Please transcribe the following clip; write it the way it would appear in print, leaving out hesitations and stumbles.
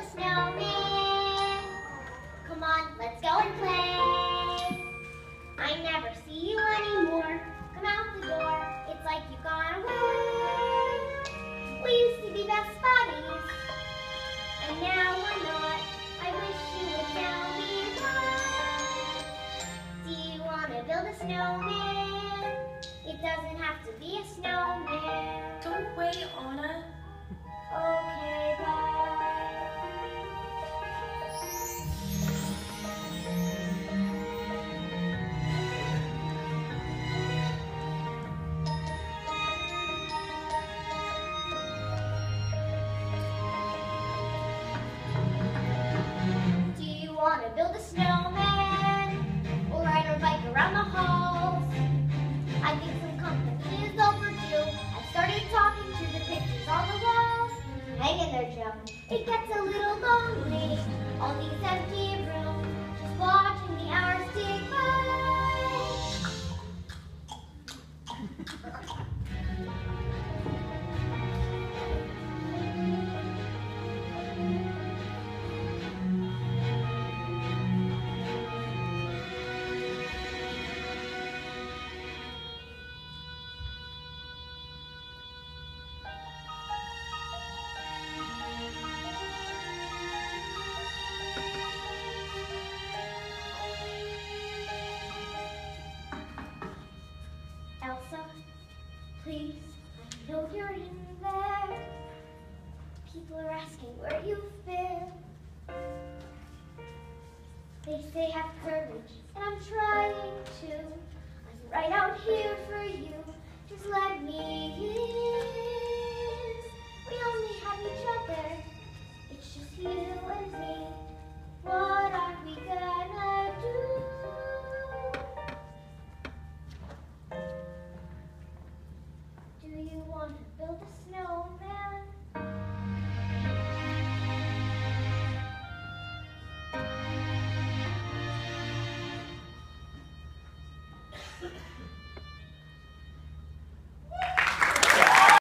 a snowman. Come on, let's go and play. I never see you anymore. Come out the door, it's like you've gone away. We used to be best buddies, and now we're not. I wish you would tell me why. Do you want to build a snowman? It doesn't have to be a snowman. Don't wait, Anna. Okay, bye. Do you want to build a snowman? We'll ride our bike around the halls. I think some company is overdue. I started talking to the pictures on the walls. Hang in there, Jim. It gets a little lonely. All these empty rooms, just watching the hours tick by. Elsa, please, I know you're in there. People are asking where you've been. They say have courage, and I'm trying to. I'm right out here for you. Just let me in. We only have each other. It's just you and me. What are we gonna